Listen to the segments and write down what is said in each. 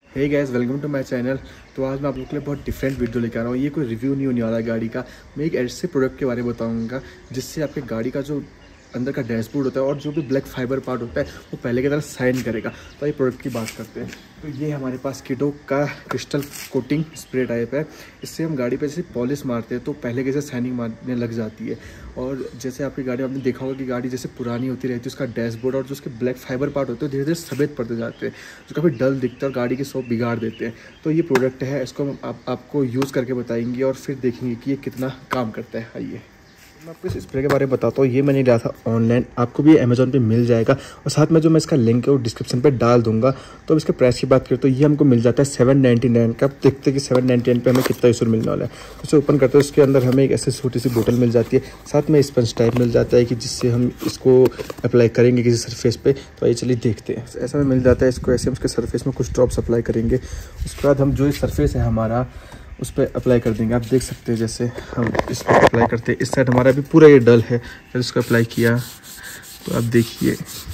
Hey guys, welcome to my channel. तो आज मैं आप लोगों के लिए बहुत डिफरेंट वीडियो लेकर आ रहा हूँ। ये कोई रिव्यू नहीं होने वाला गाड़ी का। मैं एक ऐसे प्रोडक्ट के बारे में बताऊँगा जिससे आपके गाड़ी का जो अंदर का डैशबोर्ड होता है और जो भी ब्लैक फाइबर पार्ट होता है वो पहले की तरह शाइन करेगा। तो ये प्रोडक्ट की बात करते हैं। तो ये हमारे पास किडो का क्रिस्टल कोटिंग स्प्रे टाइप है। इससे हम गाड़ी पे जैसे पॉलिश मारते हैं तो पहले के जैसे शाइनिंग मारने लग जाती है। और जैसे आपकी गाड़ी आपने देखा होगा कि गाड़ी जैसे पुरानी होती रहती है, उसका डैशबोर्ड और जो उसके ब्लैक फाइबर पार्ट होते हैं धीरे धीरे सफ़ेद पड़ते जाते हैं, जो काफ़ी डल दिखता है और गाड़ी की शॉप बिगाड़ देते हैं। तो ये प्रोडक्ट है, इसको हम आपको यूज़ करके बताएंगे और फिर देखेंगे कि ये कितना काम करता है। आइए मैं आपको इस स्प्रे के बारे में बताता हूँ। ये मैंने लिया था ऑनलाइन, आपको भी अमेजोन पे मिल जाएगा और साथ में जो मैं इसका लिंक है वो डिस्क्रिप्शन पे डाल दूंगा। तो अब इसके प्राइस की बात करें तो ये हमको मिल जाता है 799 का। देखते हैं कि 799 पे हमें कितना इशू मिलने वाला है। तो इसे ओपन करते हैं, उसके अंदर हमें एक ऐसी छोटी सी बोतल मिल जाती है, साथ में स्पंज टाइप मिल जाता है कि जिससे हम इसको अप्लाई करेंगे किसी सरफेस पे। तो आइए चलिए देखते हैं। ऐसा में मिल जाता है, इसको ऐसे हम उसके सरफेस में कुछ ड्रॉप्स अप्लाई करेंगे। उसके बाद हम जो सरफेस है हमारा उस पर अप्लाई कर देंगे। आप देख सकते हैं जैसे हम इस पर अप्लाई करते हैं, इस साइड हमारा भी पूरा ये डल है। फिर इसको अप्लाई किया तो आप देखिए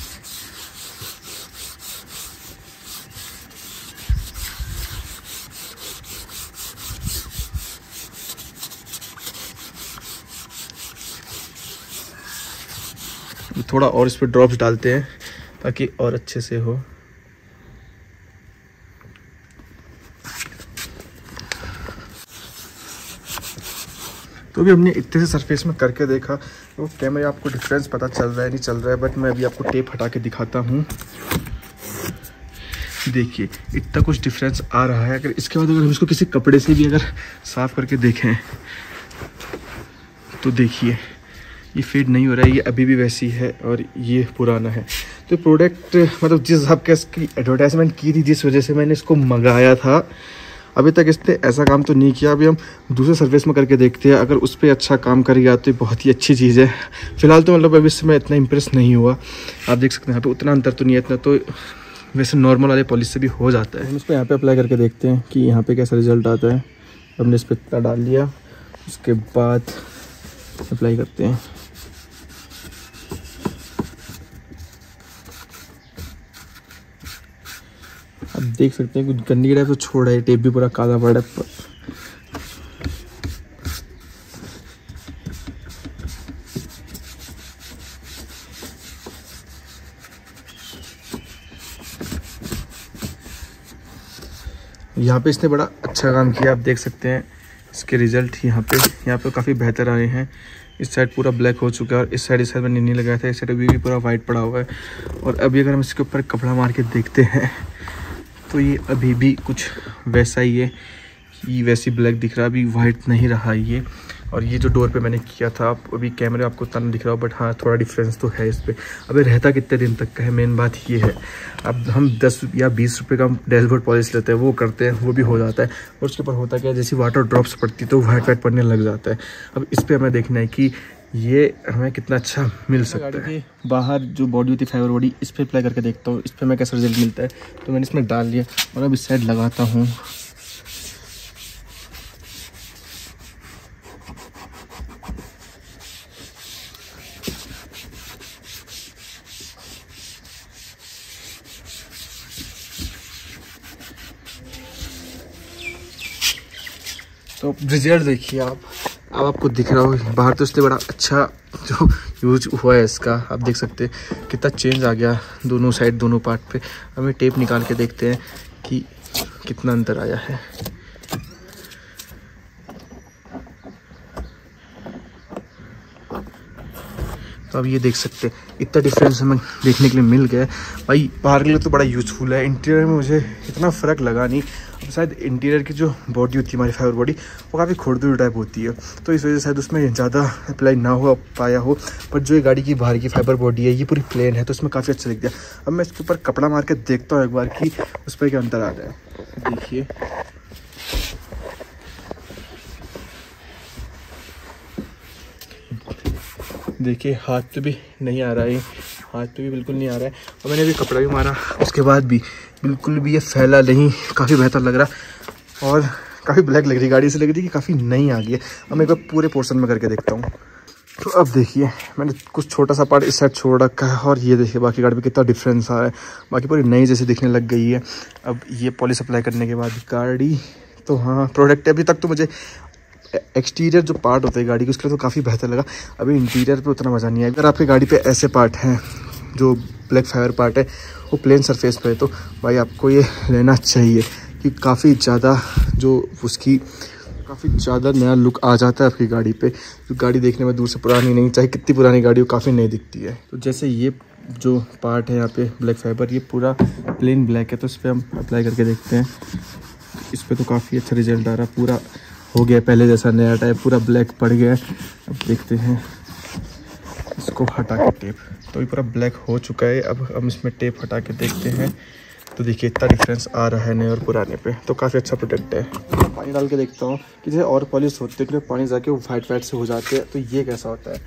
थोड़ा और इस पर ड्रॉप्स डालते हैं ताकि और अच्छे से हो। तो अभी हमने इतने से सरफेस में करके देखा तो कैमरे आपको डिफरेंस पता चल रहा है नहीं चल रहा है, बट मैं अभी आपको टेप हटा के दिखाता हूँ। देखिए इतना कुछ डिफरेंस आ रहा है। अगर इसके बाद अगर हम इसको किसी कपड़े से भी अगर साफ़ करके देखें तो देखिए ये फेड नहीं हो रहा है, ये अभी भी वैसी है और ये पुराना है। तो प्रोडक्ट मतलब जिस हिसाब के इसकी एडवर्टाइजमेंट की थी, जिस वजह से मैंने इसको मंगाया था, अभी तक इसने ऐसा काम तो नहीं किया। अभी हम दूसरे सर्विस में करके देखते हैं, अगर उस पर अच्छा काम करेगा तो ये बहुत ही अच्छी चीज़ है। फिलहाल तो मतलब अभी इससे मैं इतना इंप्रेस नहीं हुआ। आप देख सकते हैं यहाँ पे उतना अंतर तो नहीं है, इतना तो वैसे नॉर्मल वाले पॉलिश से भी हो जाता है। हम इसको यहाँ पे अप्लाई करके देखते हैं कि यहाँ पे कैसा रिजल्ट आता है। हमने इस पर इतना डाल लिया, उसके बाद अप्लाई करते हैं। आप देख सकते हैं कुछ गंदी टाइप तो छोड़ रहा है, टेप भी पूरा काला पड़ा है। यहाँ पे इसने बड़ा अच्छा काम किया। आप देख सकते हैं इसके रिजल्ट यहाँ पे काफ़ी बेहतर आए हैं। इस साइड पूरा ब्लैक हो चुका है और इस साइड मैंने नहीं लगाया था, इस साइड अभी भी पूरा वाइट पड़ा हुआ है। और अभी अगर हम इसके ऊपर कपड़ा मार के देखते हैं तो ये अभी भी कुछ वैसा ही है, ये वैसी ब्लैक दिख रहा है, अभी वाइट नहीं रहा ये। और ये जो डोर पे मैंने किया था, अभी कैमरे आपको उतना दिख रहा हो, बट हाँ थोड़ा डिफरेंस तो है इस पर। अभी रहता कितने दिन तक का है, मेन बात ये है। अब हम 10 या 20 रुपये का डैशबोर्ड पॉलिश लेते हैं, वो करते हैं, वो भी हो जाता है। और उसके ऊपर होता क्या है, जैसे वाटर ड्रॉप्स पड़ती तो वाइट पड़ने लग जाता है। अब इस पर हमें देखना है कि ये हमें कितना अच्छा मिल सकता है। बाहर जो बॉडी होती है फाइबर बॉडी, इस पर अप्लाई करके देखता हूँ इस पर मैं कैसा रिजल्ट मिलता है। तो मैंने इसमें डाल लिया और अब इस साइड लगाता हूँ। तो रिजल्ट देखिए आप, अब आपको दिख रहा हो बाहर तो इसलिए बड़ा अच्छा जो यूज हुआ है इसका। आप देख सकते हैं कितना चेंज आ गया दोनों साइड, दोनों पार्ट पे। हमें टेप निकाल के देखते हैं कि कितना अंतर आया है। तो अब ये देख सकते हैं इतना डिफरेंस हमें देखने के लिए मिल गया है। भाई बाहर के लिए तो बड़ा यूज़फुल है, इंटीरियर में मुझे इतना फ़र्क लगा नहीं। अब शायद इंटीरियर की जो बॉडी होती है हमारी फाइबर बॉडी, वो काफ़ी खुरदुरी टाइप होती है, तो इस वजह से शायद उसमें ज़्यादा अप्लाई ना हो पाया हो। पर जो ये गाड़ी की बाहर की फाइबर बॉडी है ये पूरी प्लेन है, तो इसमें काफ़ी अच्छा दिख गया। अब मैं इसके ऊपर कपड़ा मार के देखता हूँ एक बार कि उस पर क्या अंतर आ रहा है। देखिए देखिए हाथ पे भी नहीं आ रहा है, हाथ पे भी बिल्कुल नहीं आ रहा है। और मैंने अभी कपड़ा भी मारा, उसके बाद भी बिल्कुल भी ये फैला नहीं, काफ़ी बेहतर लग रहा। और काफ़ी ब्लैक लग रही, गाड़ी से लग रही कि काफ़ी नई आ गई है। अब मैं एक बार पूरे पोर्शन में करके देखता हूँ। तो अब देखिए मैंने कुछ छोटा सा पार्ट इस साइड छोड़ रखा है और ये देखिए बाकी गाड़ी में कितना डिफरेंस आ रहा है, बाकी पूरी नई जैसी दिखने लग गई है। अब ये पॉलिश अप्लाई करने के बाद गाड़ी तो हाँ प्रोडक्ट अभी तक तो मुझे एक्सटीरियर जो पार्ट होता है गाड़ी के उसके लिए तो काफ़ी बेहतर लगा। अभी इंटीरियर पे उतना मज़ा नहीं आया। अगर आपकी गाड़ी पे ऐसे पार्ट हैं जो ब्लैक फाइबर पार्ट है वो प्लेन सरफेस पे है तो भाई आपको ये लेना चाहिए कि काफ़ी ज़्यादा जो उसकी काफ़ी ज़्यादा नया लुक आ जाता है आपकी गाड़ी पे। जो गाड़ी देखने में दूर से पुरानी नहीं, चाहे कितनी पुरानी गाड़ी हो, काफ़ी नई दिखती है। तो जैसे ये जो पार्ट है यहाँ पे ब्लैक फाइबर ये पूरा प्लेन ब्लैक है तो इस पर हम अप्लाई करके देखते हैं। इस पर तो काफ़ी अच्छा रिजल्ट आ रहा है, पूरा हो गया पहले जैसा नया टाइप पूरा ब्लैक पड़ गया है। अब देखते हैं इसको हटा के टेप, तो ये पूरा ब्लैक हो चुका है। अब हम इसमें टेप हटा के देखते हैं तो देखिए इतना डिफरेंस आ रहा है नए और पुराने पे, तो काफ़ी अच्छा प्रोडक्ट है। पानी डाल के देखता हूँ कि जैसे और पॉलिश होते हैं पानी जाके वो वाइट वाइट से हो जाते हैं, तो ये कैसा होता है।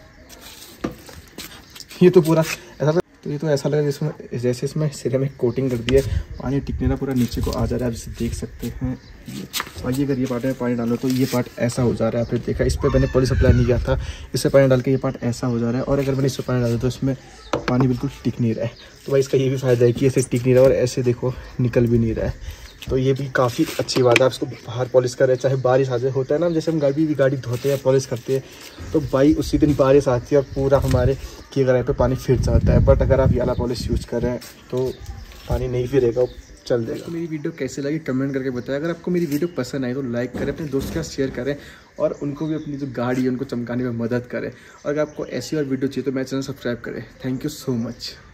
ये तो पूरा ऐसा तो ये तो ऐसा लगा जिसमें जैसे इसमें सिरे में कोटिंग कर दी है, पानी टिकने का पूरा नीचे को आ जा रहा है। आप इसे देख सकते हैं ये। और ये अगर ये पार्ट में पानी डालो तो ये पार्ट ऐसा हो जा रहा है। आपने देखा इस पर मैंने पॉलिश अप्लाई नहीं किया था, इससे पानी डाल के ये पार्ट ऐसा हो जा रहा है। और अगर मैंने इस पर पानी डाला तो इसमें पानी बिल्कुल टिक नहीं रहा है। तो भाई इसका ये भी फ़ायदा है कि ऐसे टिक नहीं रहा और ऐसे देखो निकल भी नहीं रहा है। तो ये भी काफ़ी अच्छी बात है। आप इसको बाहर पॉलिश करें, चाहे बारिश आ जाए, होता है ना जैसे हम गाड़ी धोते हैं पॉलिश करते हैं तो भाई उसी दिन बारिश आती है और पूरा हमारे की गाड़ी पे पानी फिर जाता है। बट अगर आप ये वाला पॉलिश यूज़ करें तो पानी नहीं फिरेगा, चल देगा। तो मेरी वीडियो कैसी लगी कमेंट करके बताएं। अगर आपको मेरी वीडियो पसंद आई तो लाइक करें, अपने दोस्त के साथ शेयर करें और उनको भी अपनी जो गाड़ी है उनको चमकाने में मदद करें। और अगर आपको ऐसी और वीडियो चाहिए तो मेरा चैनल सब्सक्राइब करें। Thank you so much.